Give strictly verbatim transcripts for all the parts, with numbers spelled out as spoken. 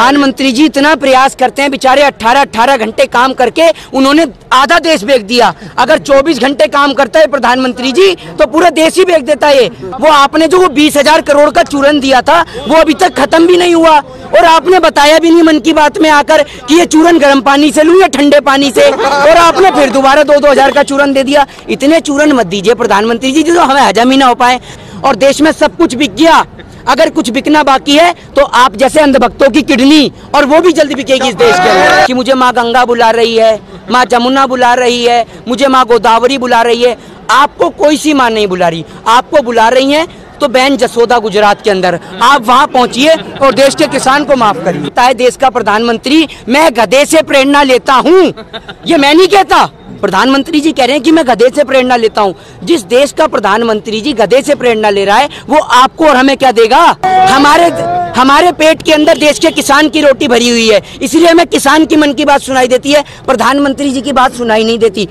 प्रधानमंत्री जी इतना प्रयास करते हैं, बेचारे अठारह अठारह घंटे काम करके उन्होंने आधा देश बेच दिया। अगर चौबीस घंटे काम करता है प्रधानमंत्री जी तो पूरा देश ही बेच देता है। वो आपने जो वो बीस हजार करोड़ का चूरन दिया था वो अभी तक खत्म भी नहीं हुआ, और आपने बताया भी नहीं मन की बात में आकर कि ये चूरन गर्म पानी से लूं या ठंडे पानी से, और आपने फिर दोबारा दो दो हजार का चूरन दे दिया। इतने चूरन मत दीजिए प्रधानमंत्री जी जो हमें हजम ही ना हो पाए। और देश में सब कुछ बिक गया, अगर कुछ बिकना बाकी है तो आप जैसे अंधभक्तों की किडनी, और वो भी जल्दी बिकेगी इस देश के अंदर। कि मुझे माँ गंगा बुला रही है, माँ जमुना बुला रही है, मुझे माँ गोदावरी बुला रही है। आपको कोई सी माँ नहीं बुला रही, आपको बुला रही है तो बहन जसोदा गुजरात के अंदर, आप वहां पहुंचिए और देश के किसान को माफ करिए। ताकि देश का प्रधानमंत्री मैं गधे से प्रेरणा लेता हूं, ये मैं नहीं कहता, प्रधानमंत्री जी कह रहे हैं कि मैं गधे से प्रेरणा लेता हूं। जिस देश का प्रधानमंत्री जी गधे से प्रेरणा ले रहा है वो आपको और हमें क्या देगा? हमारे हमारे पेट के अंदर देश के किसान की रोटी भरी हुई है, इसलिए हमें किसान की मन की बात सुनाई देती है, प्रधानमंत्री जी की बात सुनाई नहीं देती।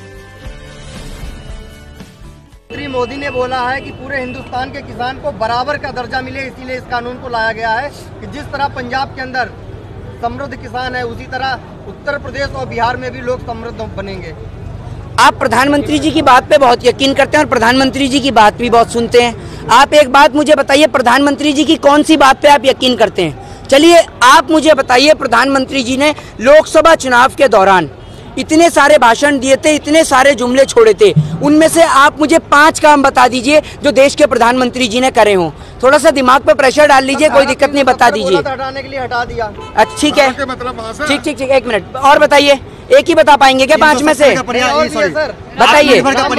मोदी ने बोला है कि पूरे हिंदुस्तान के किसान को बराबर का दर्जा मिले, इसीलिए इस कानून को लाया गया है कि जिस तरह पंजाब के अंदर समृद्ध किसान है उसी तरह उत्तर प्रदेश और बिहार में भी लोग समृद्ध बनेंगे। आप प्रधानमंत्री जी की बात पे बहुत यकीन करते हैं और प्रधानमंत्री जी की बात भी बहुत सुनते हैं। आप एक बात मुझे बताइए, प्रधानमंत्री जी की कौन सी बात पे आप यकीन करते हैं? चलिए आप मुझे बताइए, प्रधानमंत्री जी ने लोकसभा चुनाव के दौरान इतने सारे भाषण दिए थे, इतने सारे जुमले छोड़े थे, उनमें से आप मुझे पांच काम बता दीजिए जो देश के प्रधानमंत्री जी ने करे हों। थोड़ा सा दिमाग पे प्रेशर डाल लीजिए, कोई दिक्कत नहीं, बता दीजिए। हटाने के लिए हटा दिया। ठीक है, ठीक ठीक ठीक, एक मिनट और बताइए, एक ही बता पाएंगे क्या पांच में से? बताइए,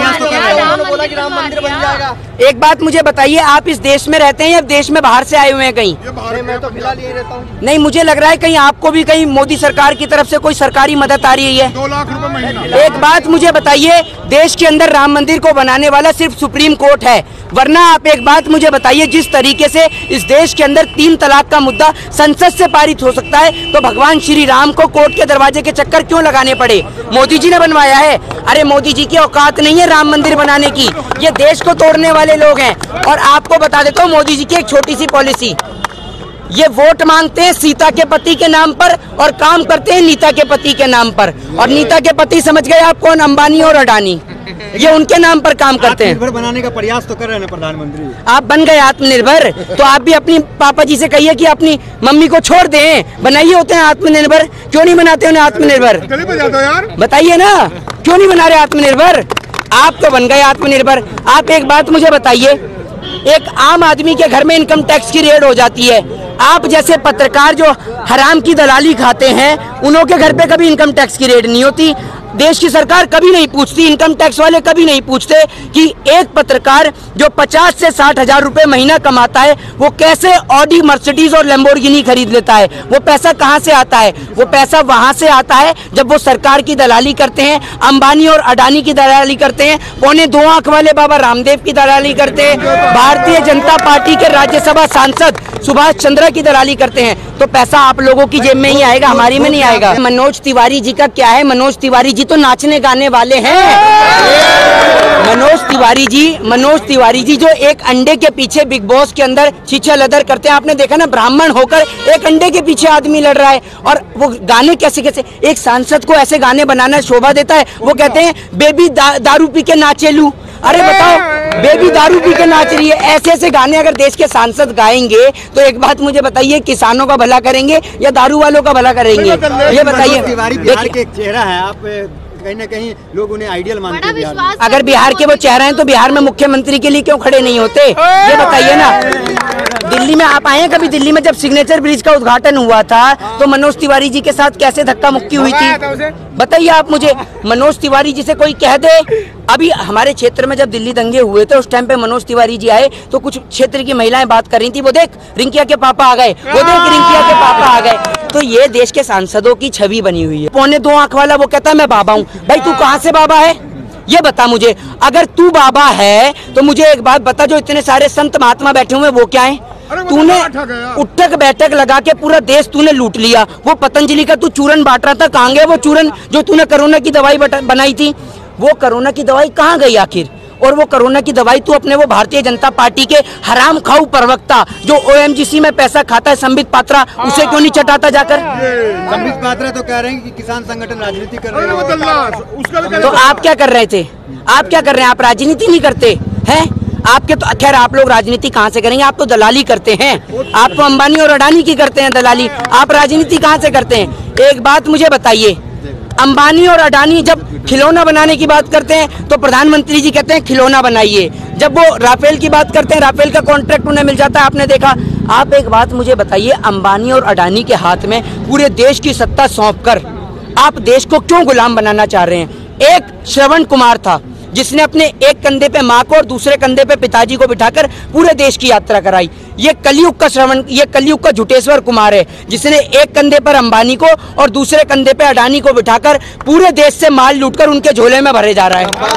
एक बात मुझे बताइए, आप इस देश में रहते हैं या देश में बाहर से आए हुए हैं कहीं? मैं तो फिलहाल यही रहता हूँ। नहीं, मुझे लग रहा है कहीं आपको भी कहीं मोदी सरकार की तरफ से कोई सरकारी मदद आ रही है। दो लाख रुपए महीना। एक बात मुझे बताइए, देश के अंदर राम मंदिर को बनाने वाला सिर्फ सुप्रीम कोर्ट है, वरना आप एक बात मुझे बताइए, जिस तरीके से इस देश के अंदर तीन तलाक का मुद्दा संसद से पारित हो सकता है, तो भगवान श्री राम को कोर्ट के दरवाजे के चक्कर क्यों लगाने पड़े? मोदी जी ने बनवाया है। अरे मोदी जी की औकात नहीं है राम मंदिर बनाने की, ये देश को तोड़ने वाले लोग हैं। और आपको बता देता हूँ मोदी जी की एक छोटी सी पॉलिसी, ये वोट मांगते हैं सीता के पति के नाम पर और काम करते हैं नीता के पति के नाम पर। और नीता के पति समझ गए आप कौन? अंबानी और अडानी, ये उनके नाम पर काम करते हैं। आत्मनिर्भर बनाने का प्रयास तो कर रहे हैं प्रधानमंत्री। आप बन गए आत्मनिर्भर, तो आप भी अपनी पापा जी से कहिए कि अपनी मम्मी को छोड़ दें, बनाइए होते हैं आत्मनिर्भर। क्यों नहीं बनाते उन्हें आत्मनिर्भर? बताइए ना, क्यों नहीं बना रहे आत्मनिर्भर? आप तो बन गए आत्मनिर्भर। आप एक बात मुझे बताइए, एक आम आदमी के घर में इनकम टैक्स की रेड हो जाती है, आप जैसे पत्रकार जो हराम की दलाली खाते हैं उन्हों के घर पे कभी इनकम टैक्स की रेड नहीं होती। देश की सरकार कभी नहीं पूछती, इनकम टैक्स वाले कभी नहीं पूछते कि एक पत्रकार जो पचास से साठ हजार रुपए महीना कमाता है वो कैसे ऑडी, मर्सिडीज और लैम्बोर्गिनी खरीद लेता है। वो पैसा कहाँ से आता है? वो पैसा वहां से आता है जब वो सरकार की दलाली करते हैं, अंबानी और अडानी की दलाली करते हैं, पौने दो आंख वाले बाबा रामदेव की दलाली करते हैं, भारतीय जनता पार्टी के राज्यसभा सांसद सुभाष चंद्र की दलाली करते हैं। तो पैसा आप लोगों की जेब में ही आएगा, हमारी में नहीं आएगा। मनोज तिवारी जी का क्या है? मनोज तिवारी जी तो नाचने गाने वाले हैं। मनोज तिवारी जी मनोज तिवारी जी जो एक अंडे के पीछे बिग बॉस के अंदर छीछा लदर करते हैं, आपने देखा ना, ब्राह्मण होकर एक अंडे के पीछे आदमी लड़ रहा है। और वो गाने कैसे कैसे, एक सांसद को ऐसे गाने बनाना शोभा देता है। वो कहते हैं बेबी दा, दारू पी के नाचेलू। अरे बताओ, बेबी दारू पी के नाच रही है। ऐसे ऐसे गाने अगर देश के सांसद गाएंगे तो एक बात मुझे बताइए, किसानों का भला करेंगे या दारू वालों का भला करेंगे? ये बताइए। तिवारी बिहार के एक चेहरा है, आप कहीं ना कहीं लोग उन्हें आइडियल मानते हैं। अगर बिहार के वो चेहरा हैं तो बिहार में मुख्यमंत्री के लिए क्यों खड़े नहीं होते? ये बताइए ना। दिल्ली में आप आए हैं कभी? दिल्ली में जब सिग्नेचर ब्रिज का उद्घाटन हुआ था तो मनोज तिवारी जी के साथ कैसे धक्का मुक्की हुई थी? बताइए आप मुझे। मनोज तिवारी जी से कोई कह दे, अभी हमारे क्षेत्र में जब दिल्ली दंगे हुए थे उस टाइम पे मनोज तिवारी जी आए तो कुछ क्षेत्र की महिलाएं बात कर रही थी, वो देख रिंकिया के पापा आ गए, वो देख रिंकिया के पापा आ गए। तो ये देश के सांसदों की छवि बनी हुई है। पौने दो आंख वाला वो कहता है मैं बाबा हूँ। भाई तू कहाँ से बाबा है? ये बता मुझे। अगर तू बाबा है तो मुझे एक बात बता, जो इतने सारे संत महात्मा बैठे हुए वो क्या है? तूने उठक बैठक लगा के पूरा देश तूने लूट लिया। वो पतंजलि का तू चूरन बांट रहा था, कहाँ गया वो चूरन? जो तूने कोरोना की दवाई बनाई थी, वो कोरोना की दवाई कहाँ गई आखिर? और वो कोरोना की दवाई तू अपने वो भारतीय जनता पार्टी के हराम खाऊ प्रवक्ता जो ओएमजीसी में पैसा खाता है संबित पात्रा, उसे क्यों नहीं चटाता जाकर? संबित पात्रा तो कह रहे हैं कि किसान संगठन राजनीति कर रहे हैं। तो आप क्या कर रहे थे? आप क्या कर रहे हैं? आप राजनीति नहीं करते हैं? आपके तो खैर आप लोग राजनीति कहाँ से करेंगे? आप तो दलाली करते हैं। आप तो अंबानी और अडानी की करते हैं दलाली, आप राजनीति कहाँ से करते हैं? एक बात मुझे बताइए, अंबानी और अडानी जब खिलौना बनाने की बात करते हैं तो प्रधानमंत्री जी कहते हैं खिलौना बनाइए, जब वो राफेल की बात करते हैं राफेल का कॉन्ट्रैक्ट उन्हें मिल जाता है, आपने देखा। आप एक बात मुझे बताइए, अंबानी और अडानी के हाथ में पूरे देश की सत्ता सौंपकर आप देश को क्यों गुलाम बनाना चाह रहे हैं? एक श्रवण कुमार था जिसने अपने एक कंधे पे माँ को और दूसरे कंधे पे पिताजी को बिठाकर पूरे देश की यात्रा कराई। ये कलयुग का श्रवण, ये कलयुग का झुटेश्वर कुमार है जिसने एक कंधे पर अंबानी को और दूसरे कंधे पे अडानी को बिठाकर पूरे देश से माल लूटकर उनके झोले में भरे जा रहा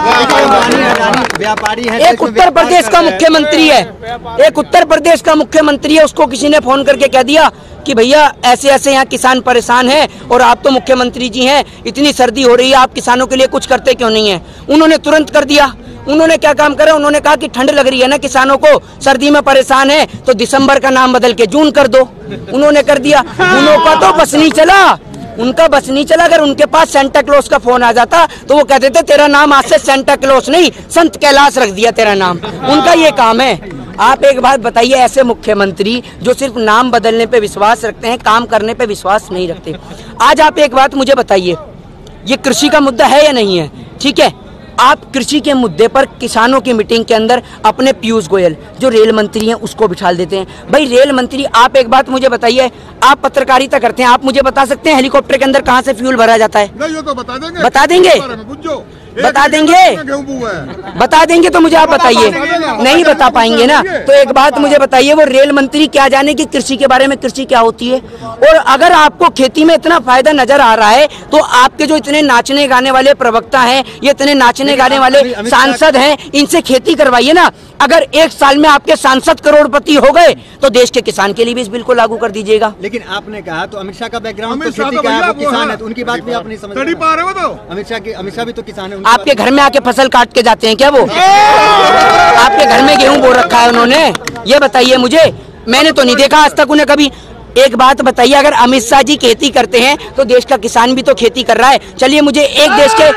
है। व्यापारी है, एक उत्तर प्रदेश का मुख्यमंत्री है, एक उत्तर प्रदेश का मुख्यमंत्री है, उसको किसी ने फोन करके कह दिया कि भैया ऐसे ऐसे यहाँ किसान परेशान हैं और आप तो मुख्यमंत्री जी हैं, इतनी सर्दी हो रही है, आप किसानों के लिए कुछ करते क्यों नहीं है? उन्होंने तुरंत कर दिया। उन्होंने क्या काम करा? उन्होंने कहा कि ठंड लग रही है ना किसानों को, सर्दी में परेशान है, तो दिसंबर का नाम बदल के जून कर दो। उन्होंने कर दिया। उन्हों का तो बस नहीं चला, उनका बस नहीं चला। अगर उनके पास सेंटा क्लॉज का फोन आ जाता तो वो कहते थे तेरा नाम आज से सेंटा क्लॉज नहीं संत कैलाश रख दिया तेरा नाम। उनका ये काम है। आप एक बात बताइए, ऐसे मुख्यमंत्री जो सिर्फ नाम बदलने पे विश्वास रखते हैं, काम करने पे विश्वास नहीं रखते। आज आप एक बात मुझे बताइए, ये कृषि का मुद्दा है या नहीं है? ठीक है, आप कृषि के मुद्दे पर किसानों की मीटिंग के अंदर अपने पीयूष गोयल जो रेल मंत्री हैं उसको बिठाल देते हैं। भाई रेल मंत्री, आप एक बात मुझे बताइए, आप पत्रकारिता करते हैं, आप मुझे बता सकते हैं हेलीकॉप्टर के अंदर कहाँ से फ्यूल भरा जाता है? नहीं, ये तो बता देंगे। बता देंगे? बता देंगे? बता देंगे तो मुझे आप बताइए। नहीं बता पाएंगे ना, तो एक बात मुझे बताइए, वो रेल मंत्री क्या जाने कि कृषि के बारे में, कृषि क्या होती है? और अगर आपको खेती में इतना फायदा नजर आ रहा है तो आपके जो इतने नाचने गाने वाले प्रवक्ता हैं, ये इतने नाचने गाने वाले सांसद हैं, इनसे खेती करवाइए ना। अगर एक साल में आपके सांसद करोड़पति हो गए तो देश के किसान के लिए भी इस बिल को लागू कर दीजिएगा। लेकिन आपने कहा तो अमित शाह का बैकग्राउंड तो खेती का है, वो किसान है, तो उनकी बात भी आप नहीं समझ पा रहे हो। तो अमित शाह के अमित शाह भी तो किसान है। आपके घर में आके फसल काट के जाते हैं क्या वो? आपके घर में गेहूं बो रखा है उन्होंने? ये बताइए मुझे, मैंने तो नहीं देखा आज तक उन्हें कभी। एक बात बताइए, अगर अमित शाह जी खेती करते हैं तो देश का किसान भी तो खेती कर रहा है। चलिए मुझे एक देश के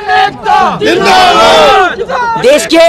देश के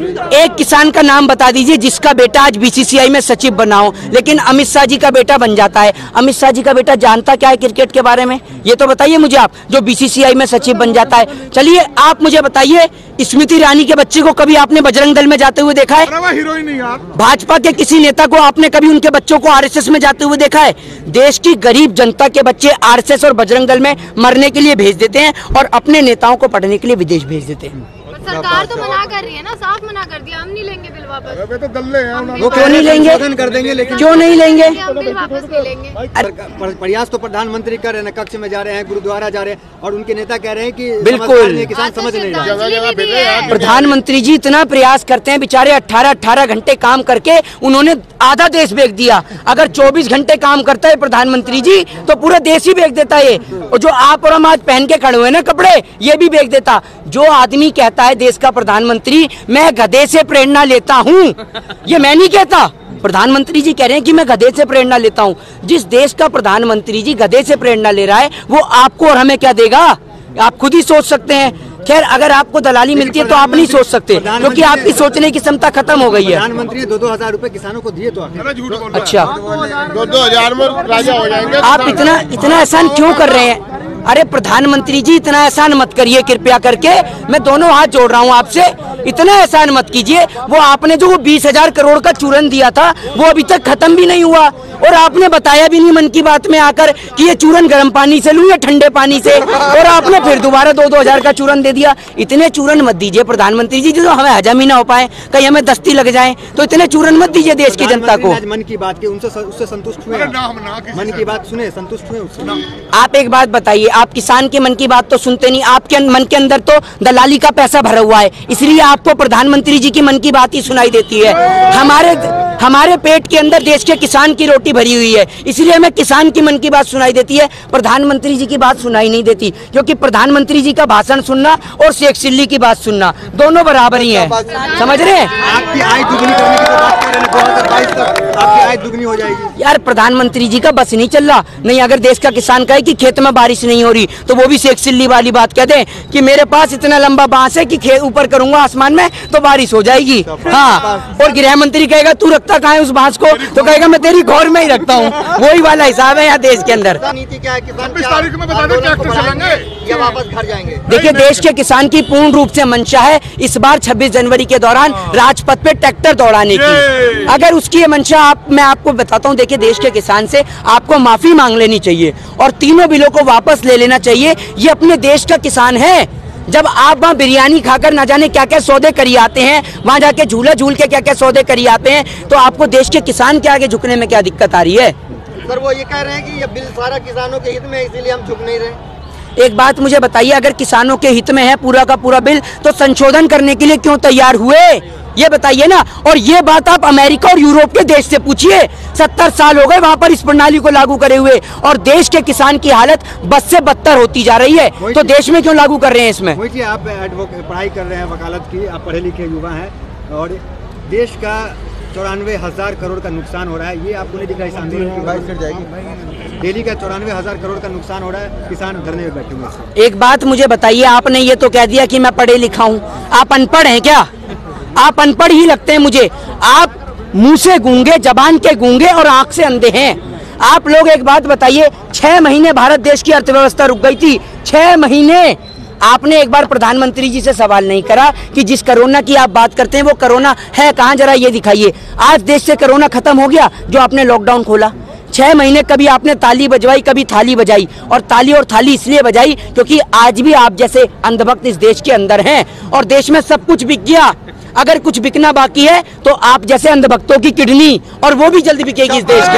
एक किसान का नाम बता दीजिए जिसका बेटा आज बीसीसीआई में सचिव बना हो, लेकिन अमित शाह जी का बेटा बन जाता है। अमित शाह जी का बेटा जानता क्या है क्रिकेट के बारे में? ये तो बताइए मुझे आप, जो बीसीसीआई में सचिव बन जाता है। चलिए आप मुझे बताइए, स्मृति ईरानी के बच्चे को कभी आपने बजरंग दल में जाते हुए देखा है? हीरोइन नहीं यार। भाजपा के किसी नेता को आपने कभी उनके बच्चों को आरएसएस में जाते हुए देखा है? देश की गरीब जनता के बच्चे आरएसएस और बजरंग दल में मरने के लिए भेज देते हैं और अपने नेताओं को पढ़ने के लिए विदेश भेज देते हैं। सरकार तो मना कर रही है ना, साफ मना कर दिया, हम नहीं लेंगे बिल वापस। अबे तो दल्ले हैं, वो क्यों नहीं लेंगे? कर देंगे, लेकिन क्यों नहीं लेंगे? हम बिल वापस नहीं लेंगे। प्रयास तो प्रधानमंत्री कर रहे हैं, कक्ष में जा रहे हैं, गुरुद्वारा जा रहे हैं, और उनके नेता कह रहे हैं कि बिल्कुल किसान समझ नहीं रहे। प्रधानमंत्री जी इतना प्रयास करते हैं, बेचारे अठारह अठारह घंटे काम करके उन्होंने आधा देश बेच दिया। अगर चौबीस घंटे काम करता है प्रधानमंत्री जी तो पूरा देश ही बेच देता है। और जो आप और हम आज पहन के खड़े हुए ना कपड़े, ये भी बेच देता। जो आदमी कहता है देश का प्रधानमंत्री मैं गधे से प्रेरणा लेता हूँ, ये मैं नहीं कहता, प्रधानमंत्री जी कह रहे हैं कि मैं गधे से प्रेरणा लेता हूँ। जिस देश का प्रधानमंत्री जी गधे से प्रेरणा ले रहा है वो आपको और हमें क्या देगा? आप खुद ही सोच सकते हैं। खैर, अगर आपको दलाली मिलती है तो आप नहीं सोच सकते, क्योंकि आपकी सोचने की क्षमता खत्म हो गई है। प्रधानमंत्री ने दो दो हजार रूपए किसानों को दिए तो अच्छा, दो दो हजार में राजा हो जाएंगे। आप इतना इतना एहसान क्यों कर रहे हैं? अरे प्रधानमंत्री जी इतना एहसान मत करिए कृपया करके, मैं दोनों हाथ जोड़ रहा हूँ आपसे, इतना एहसान मत कीजिए। वो आपने जो वो बीस हजार करोड़ का चूरन दिया था वो अभी तक खत्म भी नहीं हुआ, और आपने बताया भी नहीं मन की बात में आकर कि ये चूरन गर्म पानी से लूं या ठंडे पानी से, और आपने फिर दोबारा दो दो हजार का चूरन दे दिया। इतने चूरन मत दीजिए प्रधानमंत्री जी जो हमें हजम ही ना हो पाए, कहीं हमें दस्ती लग जाए, तो इतने चूरन मत दीजिए देश की जनता को। मन की बात की उनसे उससे संतुष्ट हुए, मन की बात सुने संतुष्ट हुए उससे। आप एक बात बताइए, आप किसान के मन की बात तो सुनते नहीं, आपके मन के अंदर तो दलाली का पैसा भरा हुआ है, इसलिए आपको प्रधानमंत्री जी की मन की बात ही सुनाई देती है। हमारे हमारे पेट के अंदर देश के किसान की रोटी भरी हुई है, इसलिए हमें किसान की मन की बात सुनाई देती है, प्रधानमंत्री जी की बात सुनाई नहीं देती। क्योंकि प्रधानमंत्री जी का भाषण सुनना और शेख चिल्ली की बात सुनना दोनों बराबर ही है, समझ रहे हैं? आपकी आय दुगनी करने की तो बात कर रहे हैं, दो हज़ार बाईस तक आपकी आय दुगनी हो जाएगी। यार प्रधानमंत्री जी का बस नहीं चल रहा। नहीं, अगर देश का किसान कहे कि खेत में बारिश नहीं हो रही तो वो भी शेख चिल्ली वाली बात कह दे कि मेरे पास इतना लंबा बांस है कि खेत ऊपर करूंगा आसमान में तो बारिश हो जाएगी। हाँ, और गृह मंत्री कहेगा तू रखता कहाँ है उस बांस को, तो कहेगा मैं तेरी घौर में ही रखता हूँ। वही वाला हिसाब है यहाँ देश के अंदर। नीति क्या है? किसान छब्बीस तारीख में बता दें ट्रैक्टर चलाएंगे या वापस घर जाएंगे? देखिए, देश के किसान की पूर्ण रूप से मंशा है इस बार छब्बीस जनवरी के दौरान राजपथ पे ट्रैक्टर दौड़ाने की। अगर उसकी ये मंशा आप मैं आपको बताता हूँ, देखिए देश के किसान से आपको माफी मांग लेनी चाहिए और तीनों बिलों को वापस ले लेना चाहिए। ये अपने देश का किसान है। जब आप वहाँ बिरयानी खाकर ना जाने क्या क्या सौदे करी आते हैं, वहाँ जाके झूला झूल के क्या क्या सौदे करी आते हैं, तो आपको देश के किसान के आगे झुकने में क्या दिक्कत आ रही है? सर वो ये कह रहे हैं कि ये बिल सारा किसानों के हित में है, इसीलिए हम झुक नहीं रहे। एक बात मुझे बताइए, अगर किसानों के हित में है पूरा का पूरा बिल तो संशोधन करने के लिए क्यों तैयार हुए, ये बताइए ना। और ये बात आप अमेरिका और यूरोप के देश से पूछिए, सत्तर साल हो गए वहां पर इस प्रणाली को लागू करे हुए और देश के किसान की हालत बद से बदतर होती जा रही है, तो देश में क्यों लागू कर रहे हैं इसमें? आप पढ़ाई कर रहे हैं वकालत की, आप पढ़े लिखे युवा हैं और देश का चौरानवे हजार करोड़ का नुकसान हो रहा है, ये आपको नहीं दिख रहा? इस आंदोलन की बात कर जाएगी, दिल्ली का चौरानवे हजार करोड़ का नुकसान हो रहा है, किसान धरने में बैठे हुए। एक बात मुझे बताइए, आपने ये तो कह दिया कि मैं पढ़े लिखा हूँ, आप अनपढ़ हैं क्या? आप अनपढ़ ही लगते हैं मुझे। आप मुंह से गूंगे, जबान के गूंगे और आंख से अंधे हैं। आप लोग एक बात बताइए, छह महीने भारत देश की अर्थव्यवस्था रुक गई थी, छह महीने। आपने एक बार प्रधानमंत्री जी से सवाल नहीं करा कि जिस कोरोना की आप बात करते हैं वो कोरोना है कहाँ, जरा ये दिखाइए। आज देश से कोरोना खत्म हो गया जो आपने लॉकडाउन खोला। छह महीने कभी आपने ताली बजवाई, कभी थाली बजाई, और ताली और थाली इसलिए बजाई क्योंकि आज भी आप जैसे अंधभक्त इस देश के अंदर हैं और देश में सब कुछ बिक गया। अगर कुछ बिकना बाकी है तो आप जैसे अंधभक्तों की किडनी, और वो भी जल्द बिकेगी इस देश के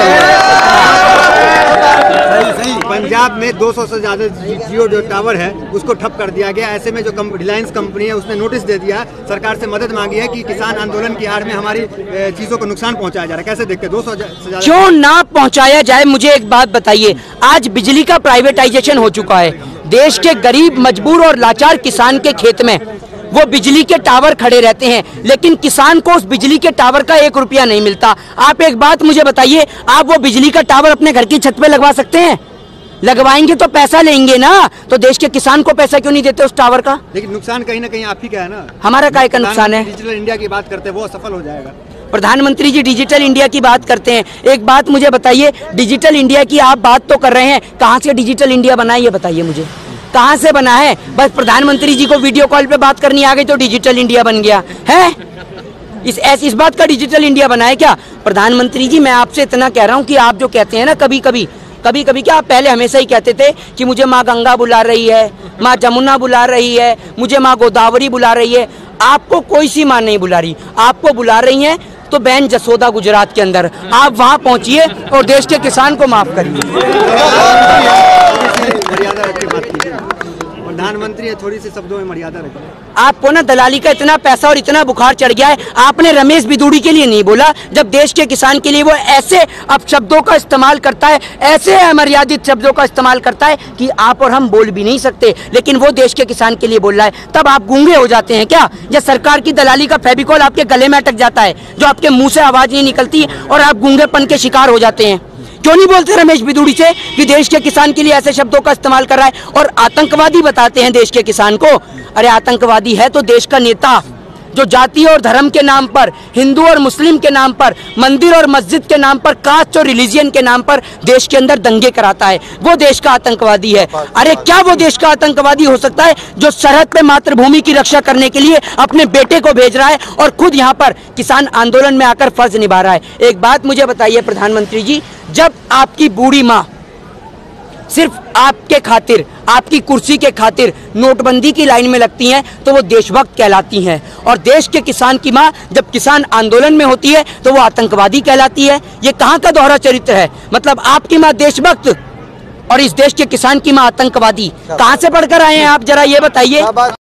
अंदर। पंजाब में दो सौ से ज्यादा जियो जो टावर है उसको ठप कर दिया गया। ऐसे में जो रिलायंस कंपनी है उसने नोटिस दे दिया, सरकार से मदद मांगी है कि किसान आंदोलन की आड़ में हमारी चीजों को नुकसान पहुंचाया जा रहा है। कैसे देखते हैं? दो सौ से ज्यादा क्यों ना पहुंचाया जाए? मुझे एक बात बताइए, आज बिजली का प्राइवेटाइजेशन हो चुका है। देश के गरीब, मजबूर और लाचार किसान के खेत में वो बिजली के टावर खड़े रहते हैं, लेकिन किसान को उस बिजली के टावर का एक रुपया नहीं मिलता। आप एक बात मुझे बताइए, आप वो बिजली का टावर अपने घर की छत पे लगवा सकते हैं? लगवाएंगे तो पैसा लेंगे ना, तो देश के किसान को पैसा क्यों नहीं देते उस टावर का? लेकिन नुकसान कहीं ना कहीं आप ही का है ना। हमारा काय का नुकसान है? डिजिटल इंडिया की बात करते हैं, वो सफल हो जाएगा। प्रधानमंत्री जी डिजिटल इंडिया की बात करते हैं, एक बात मुझे बताइए, डिजिटल इंडिया की आप बात तो कर रहे हैं, कहाँ से डिजिटल इंडिया बना है ये बताइए मुझे, कहाँ से बना है? बस प्रधानमंत्री जी को वीडियो कॉल पे बात करनी आ गई तो डिजिटल इंडिया बन गया है? इस ऐसी इस बात का डिजिटल इंडिया बना है क्या? प्रधानमंत्री जी मैं आपसे इतना कह रहा हूँ कि आप जो कहते हैं ना कभी कभी कभी कभी क्या, आप पहले हमेशा ही कहते थे कि मुझे माँ गंगा बुला रही है, माँ जमुना बुला रही है, मुझे माँ गोदावरी बुला रही है। आपको कोई सी माँ नहीं बुला रही, आपको बुला रही है तो बहन जसोदा गुजरात के अंदर, आप वहाँ पहुँचिए और देश के किसान को माफ करिए। मर्यादा रख के बात कीजिए, प्रधानमंत्री है, थोड़ी सी शब्दों में मर्यादा रखिए। आपको ना दलाली का इतना पैसा और इतना बुखार चढ़ गया है, आपने रमेश बिदूड़ी के लिए नहीं बोला, जब देश के किसान के लिए वो ऐसे अपशब्दों का इस्तेमाल करता है, ऐसे अमर्यादित शब्दों का इस्तेमाल करता है कि आप और हम बोल भी नहीं सकते, लेकिन वो देश के किसान के लिए बोल रहा है, तब आप गूंगे हो जाते हैं क्या? जब सरकार की दलाली का फेविकॉल आपके गले में अटक जाता है, जो आपके मुंह से आवाज नहीं निकलती और आप गूंगेपन के शिकार हो जाते हैं। क्यों नहीं बोलते रमेश बिदूड़ी से कि देश के किसान के लिए ऐसे शब्दों का इस्तेमाल कर रहा है और आतंकवादी बताते हैं देश के किसान को? अरे आतंकवादी है तो देश का नेता जो जाति और धर्म के नाम पर, हिंदू और मुस्लिम के नाम पर, मंदिर और मस्जिद के नाम पर, कास्ट और रिलीजियन के नाम पर देश के अंदर दंगे कराता है, वो देश का आतंकवादी है। अरे क्या वो देश का आतंकवादी हो सकता है जो सरहद पे मातृभूमि की रक्षा करने के लिए अपने बेटे को भेज रहा है और खुद यहाँ पर किसान आंदोलन में आकर फर्ज निभा रहा है? एक बात मुझे बताइए प्रधानमंत्री जी, जब आपकी बूढ़ी माँ सिर्फ आपके खातिर, आपकी कुर्सी के खातिर नोटबंदी की लाइन में लगती हैं तो वो देशभक्त कहलाती हैं, और देश के किसान की माँ जब किसान आंदोलन में होती है तो वो आतंकवादी कहलाती है। ये कहाँ का दोहरा चरित्र है? मतलब आपकी माँ देशभक्त और इस देश के किसान की माँ आतंकवादी, कहाँ से पढ़कर आए हैं आप, जरा ये बताइए।